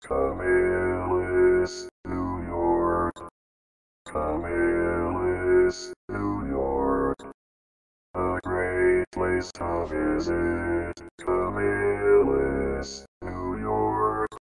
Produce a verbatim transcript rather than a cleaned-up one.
Camillus, New York. Camillus, New York. A great place to visit.